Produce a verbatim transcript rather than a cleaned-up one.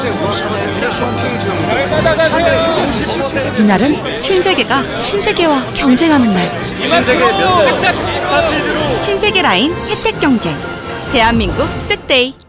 이날은 신세계가 신세계와 경쟁하는 날. 신세계 라인 혜택 경쟁. 대한민국 쓱데이.